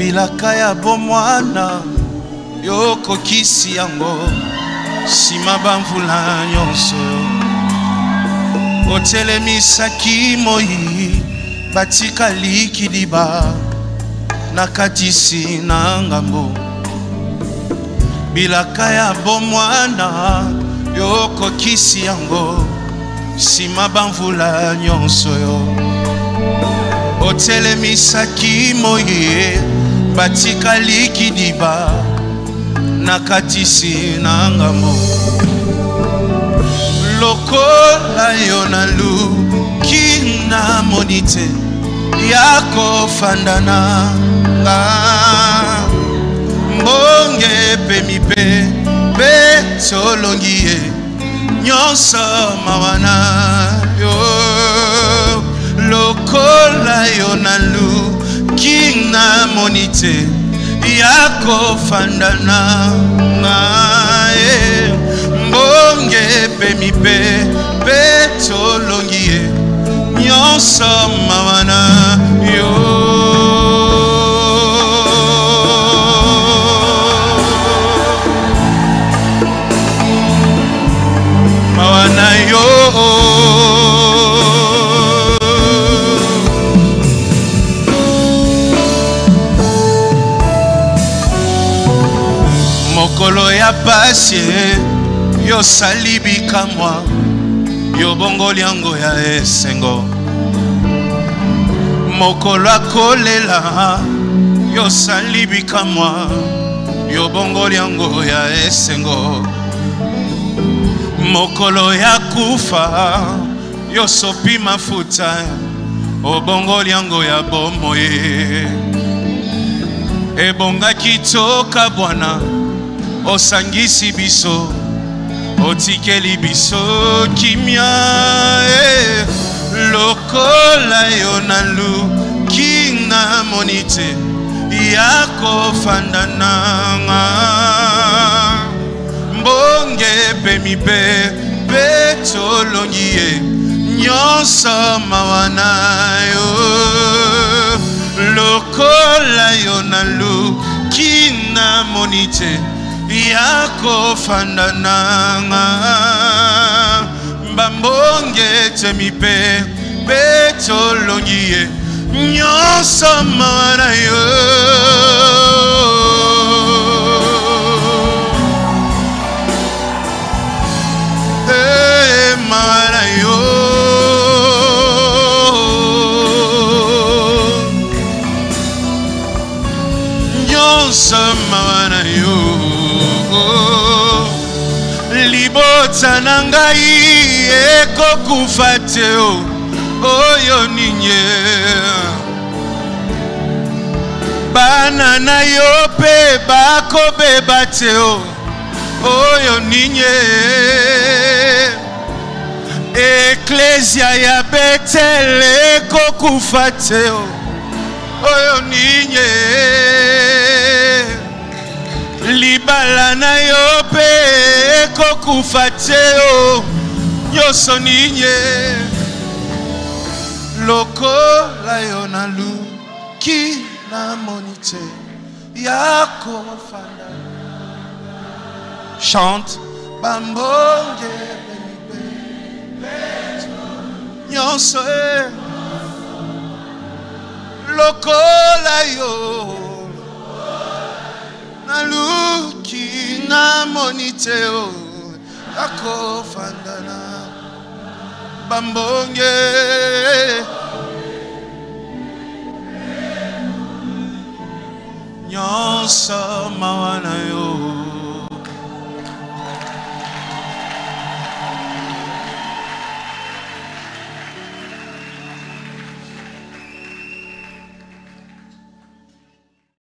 bilaka ya bomwana yoko kisi yango sima bamvula nyonso otelemisaki moi batika likidiba nakatisi na ngambo bilaka ya bomwana yoko kisi yango sima bamvula nyonso yo otelemisaki moi batika likidiba nakatisi na ngambo lokola yo naluki na monite yako fandana mbonge pe mipe pe solongie nyonso mawana yo lokola yo naluki na monite yako fandana mbonge pe mipe pe tolongie nyonso mawana yo mawana yo mokolo ya pasi yo salibika mwa yo bongoli yango ya esengo mokolo akolela yo salibika mwa yo bongoli yango ya esengo mokolo ya kufa yo sopi mafuta obongoli yango ya bomoye ebonga kitoka bwana osangisi biso otikeli biso kimia lokola yo naluki na monite yako fandana mbonge pe mipe pe tolongie nyonso mawana yo lokola yo naluki na monite yako fandana mbambonge temipe betolongie nyonso mawana yo mawana yo nyonso mawana yo libota na ngai ekokufa te oyo ninye bana na yo pe bakobeba te oyo ninye eklesia ya Betel ekokufa te oyo ninye libala na yo pe ekokufa te nyonso ninye lokola yo naluki na monite yako fandana chante bambonge nyonso lokola yo naluki na monite yako fandana bambonge nyonso mawana yo